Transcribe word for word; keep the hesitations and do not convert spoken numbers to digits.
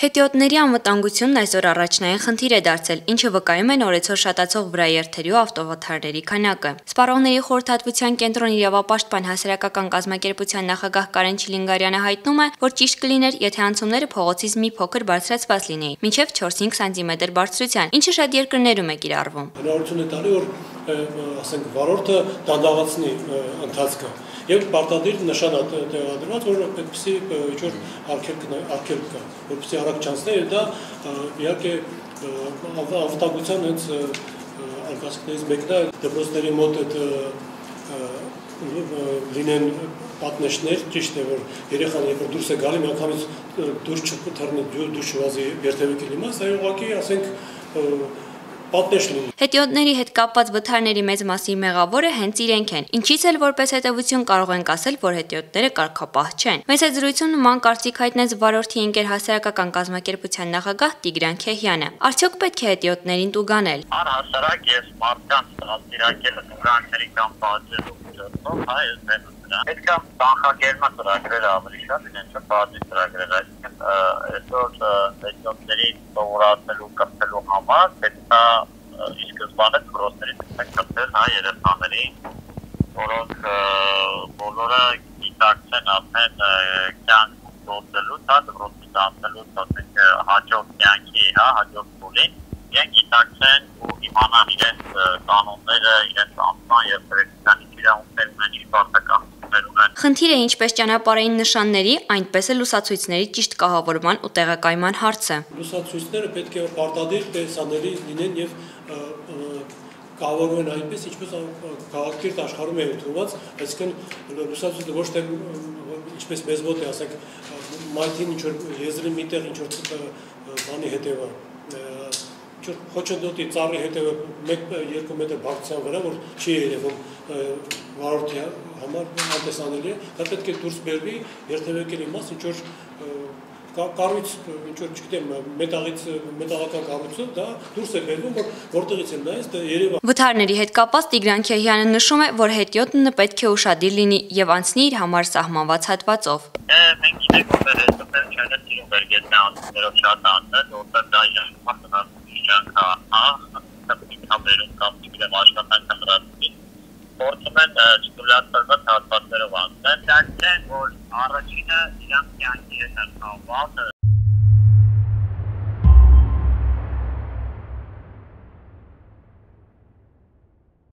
Հետիոտների անվտանգությունն այսօր առաջնային խնդիր է դարձել, ինչը վկայում է օրեցօր շատացող վրաերթերի ու ավտովթարների քանակը։ Սպառողների խորհրդատվության կենտրոնի իրավապաշտպան հասարակական կազմակերպության նախագահ Կարեն Չիլինգարյանը հայտնում է, որ ճիշտ կլիներ, եթե անցումները փողոցից մի փոքր բարձրացված լինեին, մինչև չորս-հինգ սանտիմետր բարձրության, ինչը շատ երկրներում է կիրառվում։ Հնարավորություն է տալի, որ ասենք վարորդը դանդաղացնի ընթացքը եւ պարտադիր նշան տեղադրված, որ այդպեսի ինչ-որ արգելք կա, որպեսզի արագ չանցնի, եւ դա իհարկե ավտոագության հենց արկածներից մեկն է, դպրոցների մոտ այդ լինեն պատնեշներ, ճիշտ է, որ երեխան երբ որ դուրս է գալի, միանգամից դուրս չթռնի, դուրս չվազի երթևեկի իմաց, այլ ուղղակի ասենք Հետիոտների հետ կապված վթարների մեծ մասի մեղավորը հենց իրենք են, ինչից էլ որպես հետևություն կարող ենք ասել, որ հետիոտները կարգապահ չեն։ Մեծ այդ զրույցում նման կարծիք հայտնեց վարորդի ընկեր հասարակական կազմակերպության նախագահ Տիգրան Քեհյանը։ Արդյոք պետք է հետիոտներին տուգանել։ Առհասարակ ես մարդկանց դաստիարակել տուգանքների կամ բաժելու միջոցով, հայ ես Պետք է կանխարգելման ծրագրերը ավելի շատ լինեն, չէ՞ բաժնի ծրագրերը, այսինքն այսօր հետիոտների սովորացնելու կրթելու համար պետք է ի սկզբանե դպրոցներից կրթել հայ երեխաների, որոնք բոլորը գիտակցեն արդեն կյանք գործելու, դա դպրոցից անցնելու հաջորդ կյանքի, հա, հաջորդ փուլին, իրենք գիտակցեն ու իմանան իրենց կանոնները, իրենց անձնական եւ պետական իրավունքներն են իշխանական Խնդիրը ինչպես ճանապարհային նշանների, այնպես էլ լուսացույցների ճիշտ կահավորման ու տեղակայման հարցը։ Լուսացույցները պետք է պարտադիր տեսանելի լինեն եւ կահավորվեն այնպես, ինչպես քաղաքերտ աշխարհում է ընդունված, այսինքն լուսացույցը ոչ թե ինչպես մեզ մոտ է, ասենք, մայթին ինչ որ եզրի միտեղ ինչ որ բանի հետևը Խոչընդոտի ծառի հետևը մեկ-երկու մետր բարձրության վրա, որ չի երևում վարորդի համար անտեսանելի է, դա պետք է դուրս բերվի երթևեկերի մաս, ինչ որ կառույց, ինչ որ չգիտեմ, մետաղից մետաղական կառույցով դա դուրս է բերվում, որ որտեղից են նայես, դա երևա։ Վթարների հետ կապված Տիգրան Քեհյանը նշում է, որ հետիոտը պետք է ուշադիր լինի եւ անցնի իր համար սահմանված հատվածով։ Մենք գիտենք, որ հետո չեն սիրում վերգետնաններով շատ անցնել, որտեղ դա իրական Շանքա, հապերում կամ իգրեմ աշխատանքան ռասպին, որտում են չկուլատվարված հատվածներով անցնել, դարձեն, որ առաջինը իրանք կյանքի հետ են կապված,